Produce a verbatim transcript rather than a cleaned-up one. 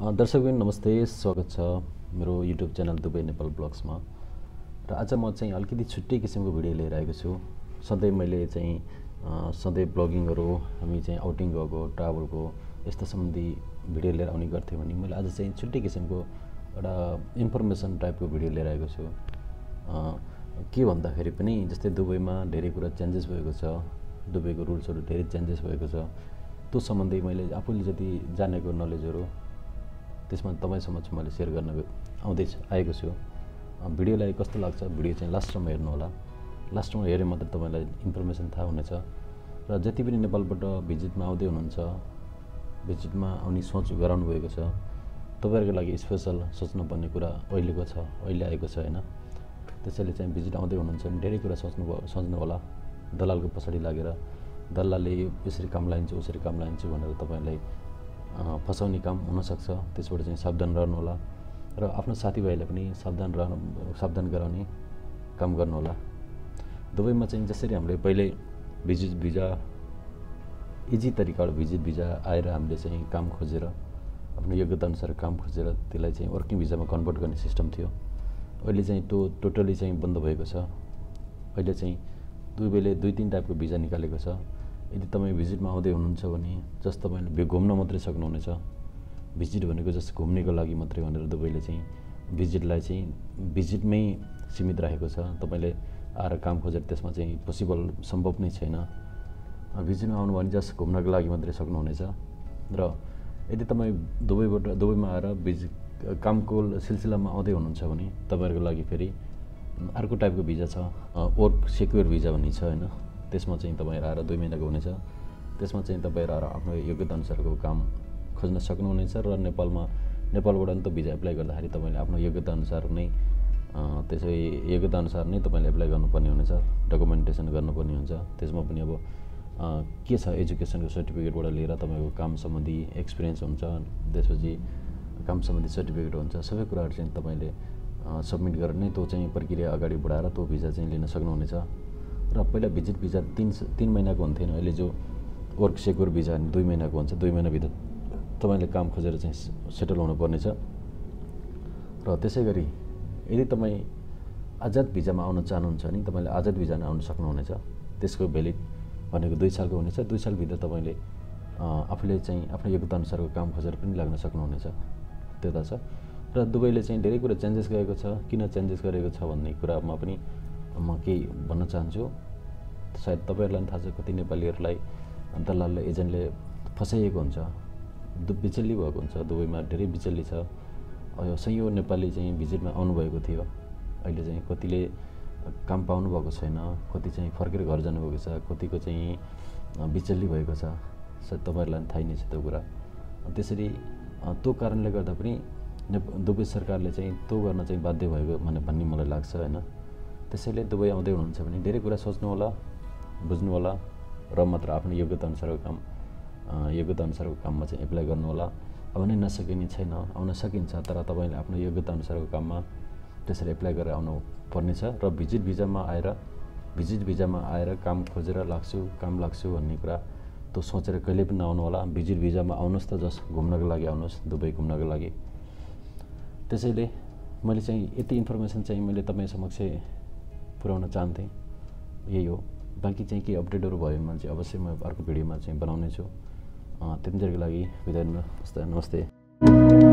दर्शकबिन नमस्ते, स्वागत छ मेरो युट्युब च्यानल दुबई नेपाल ब्लग्समा। र आज म चाहिँ अलिकति छुट्टै किसिमको भिडियो लिएर आएको छु। सधैँ मैले चाहिँ सधैँ ब्लगिङहरू हामी चाहिँ आउटिङ गएको ट्राभलको यस्ता सम्बन्धी भिडियो लिएर आउने गर्थेँ भने मैले आज चाहिँ छुट्टै किसिमको एउटा इन्फर्मेसन टाइपको भिडियो लिएर आएको छु। के भन्दाखेरि पनि जस्तै दुबईमा धेरै कुरा चेन्जेस भएको छ, दुबईको रुल्सहरू धेरै चेन्जेस भएको छ। त्यो सम्बन्धी मैले आफूले जति जानेको नलेजहरू त्यसमा तपाईँ समक्ष मैले सेयर गर्न आउँदै आएको छु। भिडियोलाई कस्तो लाग्छ भिडियो चाहिँ लास्टसम्म हेर्नु होला। लास्टमा हेरे मात्रै तपाईँलाई इन्फर्मेसन थाहा हुनेछ। र जति पनि नेपालबाट भिजिटमा आउँदै हुनुहुन्छ, भिजिटमा आउने सोच गराउनु भएको छ, तपाईँहरूको लागि स्पेसल सोच्नुपर्ने कुरा अहिलेको छ, अहिले आएको छ होइन। त्यसैले चाहिँ भिजिट आउँदै हुनुहुन्छ भने धेरै कुरा सोच्नु सोच्नु होला। दलालको पछाडि लागेर दलालले यसरी काम लाइन्छ उसरी काम लाइन्छ भनेर तपाईँलाई फसाउने काम हुनसक्छ। त्यसबाट चाहिँ सावधान रहनु होला र आफ्नो साथीभाइलाई पनि सावधान रहनु सावधान गराउने काम गर्नु होला। दुबईमा चाहिँ जसरी हामीले पहिले भिजिट भिजा इजी तरिकाबाट भिजिट भिजा आएर हामीले चाहिँ काम खोजेर आफ्नो योग्यताअनुसार काम खोजेर त्यसलाई चाहिँ वर्किङ भिजामा कन्भर्ट गर्ने सिस्टम थियो। अहिले चाहिँ त्यो टोटली चाहिँ बन्द भएको छ। अहिले चाहिँ दुबईले दुई तिन टाइपको भिजा निकालेको छ। यदि तपाईँ भिजिटमा आउँदै हुनुहुन्छ भने जस्ट तपाईँले घुम्न मात्रै सक्नुहुनेछ। भिजिट भनेको जस्ट घुम्नेको लागि मात्रै भनेर दुबईले चाहिँ भिजिटलाई चाहिँ भिजिटमै सीमित राखेको छ। तपाईँले आएर काम खोजेर त्यसमा चाहिँ पोसिबल सम्भव नै छैन। भिजिटमा आउनु भने जस्ट घुम्नको लागि मात्रै सक्नुहुनेछ। र यदि तपाईँ दुबईबाट दुबईमा आएर भिजिट कामको सिलसिलामा आउँदै हुनुहुन्छ भने तपाईँहरूको लागि फेरि अर्को टाइपको भिजा छ, वर्क सेक्युर भिजा भन्ने छ होइन। त्यसमा चाहिँ तपाईँहरू आएर दुई महिनाको हुनेछ। त्यसमा चाहिँ तपाईँहरू आएर आफ्नो योग्यताअनुसारको काम खोज्न सक्नुहुनेछ। र नेपालमा नेपालबाट नि त भिजा एप्लाई गर्दाखेरि तपाईँले आफ्नो योग्यताअनुसार नै त्यसै योग्यताअनुसार नै तपाईँले एप्लाई गर्नुपर्ने हुनेछ, डकुमेन्टेसन गर्नुपर्ने हुन्छ। त्यसमा पनि अब के छ एजुकेसनको सर्टिफिकेटबाट लिएर तपाईँको काम सम्बन्धी एक्सपिरियन्स हुन्छ, त्यसपछि काम सम्बन्धी सर्टिफिकेट हुन्छ। सबै कुराहरू चाहिँ तपाईँले सबमिट गरेर नै त्यो चाहिँ प्रक्रिया अगाडि बढाएर त्यो भिजा चाहिँ लिन सक्नुहुनेछ। र पहिला भिजिट भिजा तिन तिन महिनाको हुन्थेन। अहिले जो वर्क सेक्युर भिजा दुई महिनाको हुन्छ। दुई महिनाभित्र तपाईँले काम खोजेर चाहिँ सेटल हुनुपर्नेछ। र त्यसै गरी यदि तपाईँ आजाद भिजामा आउन चाहनुहुन्छ भने तपाईँले आजाद भिजामा आउन सक्नुहुनेछ। त्यसको भ्यालिड भनेको दुई सालको हुनेछ। दुई सालभित्र तपाईँले आफूले चाहिँ आफ्नो योग्यताअनुसारको काम खोजेर पनि लाग्न सक्नुहुनेछ। त्यो त छ। र दुबईले चाहिँ धेरै कुरा चेन्जेस गरेको छ। किन चेन्जेस गरेको छ भन्ने कुरामा पनि म केही भन्न चाहन्छु। सायद तपाईँहरूलाई पनि थाहा छ कति नेपालीहरूलाई दलालले एजेन्टले फसाइएको हुन्छ, दु बिचल्ली भएको हुन्छ। दुबईमा धेरै बिचल्ली छ। यो सयौँ नेपाली चाहिँ भिजिटमा आउनुभएको थियो। अहिले चाहिँ कतिले काम पाउनु भएको छैन, कति चाहिँ फर्केर घर जानुभएको छ, कतिको चाहिँ बिचल्ली भएको छ। सायद तपाईँहरूलाई पनि थाहै नै छ त्यो कुरा। त्यसरी त्यो कारणले गर्दा पनि दुबई सरकारले चाहिँ त्यो गर्न चाहिँ बाध्य भएको भने भन्ने मलाई लाग्छ होइन। त्यसैले दुबई आउँदै हुनुहुन्छ भने धेरै कुरा सोच्नु होला, बुझ्नु होला र मात्र आफ्नो योग्यताअनुसारको काम योग्यताअनुसारको काममा चाहिँ एप्लाई गर्नु होला। आउनै नसकिने छैन, आउन सकिन्छ, तर तपाईँले आफ्नो योग्यताअनुसारको काममा त्यसरी एप्लाई गरेर आउनु पर्नेछ। र भिजिट भिजामा आएर भिजिट भिजामा आएर काम खोजेर लाग्छु काम लाग्छु भन्ने कुरा त्यो सोचेर कहिले पनि नआउनु होला। भिजिट भिजामा आउनुहोस् त जस्ट घुम्नको लागि आउनुहोस्, दुबई घुम्नको लागि। त्यसैले मैले चाहिँ यति इन्फर्मेसन चाहिँ मैले तपाईँ समक्ष पुर्याउन चाहन्थेँ। यही हो। बाँकी चाहिँ केही अपडेटहरू भयो भने चाहिँ अवश्य म अर्को भिडियोमा चाहिँ बनाउने छु। त्यतिन्जेलको लागि बिदा दिनु। नमस्ते।